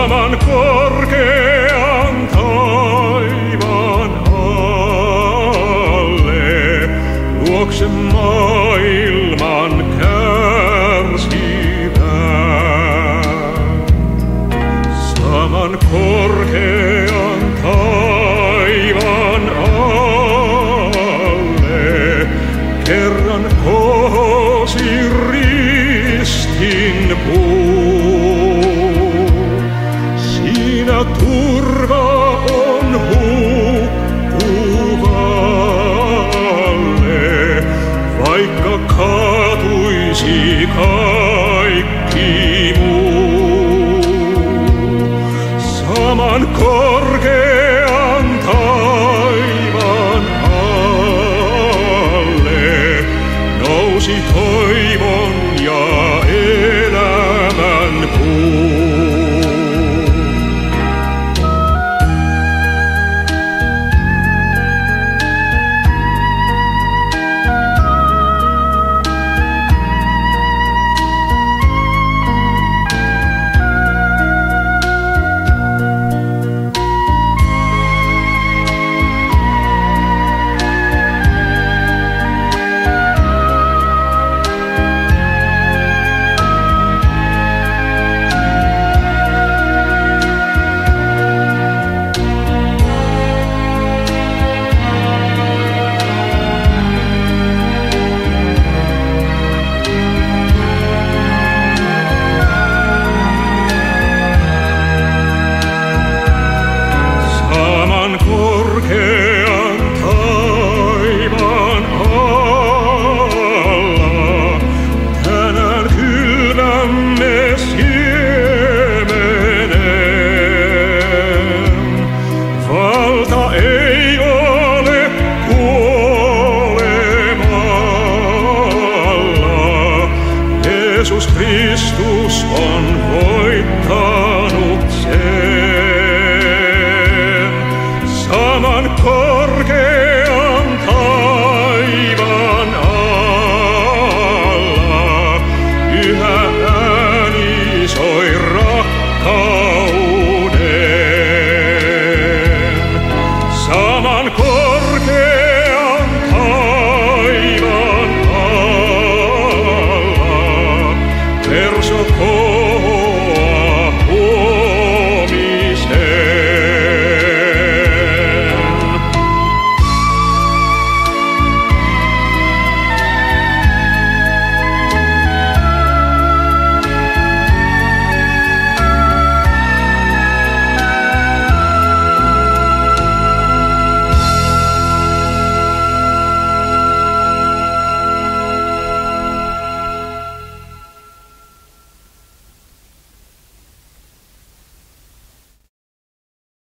saman korkean taivaan alle, luokse maailman kärsivän. Saman korkean taivaan alle, kerran kohosi ristin puu. Siinä turva on hukkuvalle, vaikka kaatuisi kaikki muu. Saman korkean taivaan alle nousi toivon ja elämän puu. Korkean taivaan alla tänään kylvämme siemenen. Valta ei ole kuolemalla, Jeesus Kristus on voittanut sen. Saman korkean taivaan alla yhä ääni soi rakkauden. Saman korkean taivaan alla verso